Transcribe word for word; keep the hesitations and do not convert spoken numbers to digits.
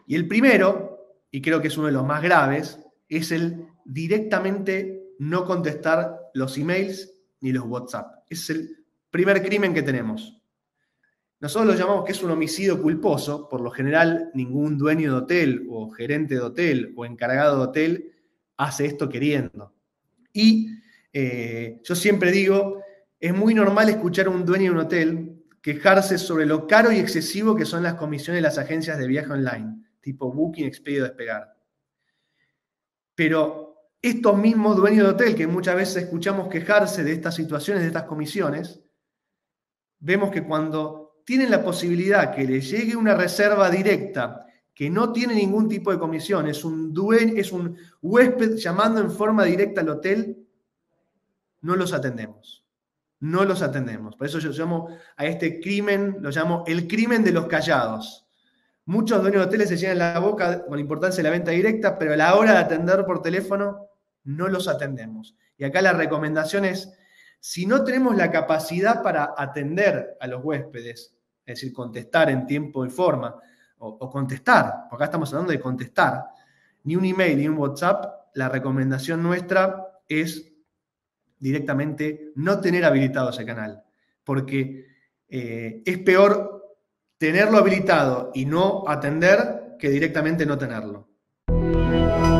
Y el primero, y creo que es uno de los más graves, es el directamente no contestar los emails ni los WhatsApp. Ese es el primer crimen que tenemos. Nosotros lo llamamos que es un homicidio culposo. Por lo general, ningún dueño de hotel o gerente de hotel o encargado de hotel hace esto queriendo. Y eh, yo siempre digo, es muy normal escuchar a un dueño de un hotel quejarse sobre lo caro y excesivo que son las comisiones de las agencias de viaje online, tipo Booking, Expedia o Despegar. Pero estos mismos dueños de hotel que muchas veces escuchamos quejarse de estas situaciones, de estas comisiones, vemos que cuando tienen la posibilidad que les llegue una reserva directa que no tiene ningún tipo de comisión, es un, dueño, es un huésped llamando en forma directa al hotel, no los atendemos. No los atendemos. Por eso yo llamo a este crimen, lo llamo el crimen de los callados. Muchos dueños de hoteles se llenan la boca con la importancia de la venta directa, pero a la hora de atender por teléfono no los atendemos. Y acá la recomendación es, si no tenemos la capacidad para atender a los huéspedes, es decir, contestar en tiempo y forma, o, o contestar, porque acá estamos hablando de contestar, ni un email ni un WhatsApp, la recomendación nuestra es directamente no tener habilitado ese canal, porque eh, es peor tenerlo habilitado y no atender que directamente no tenerlo.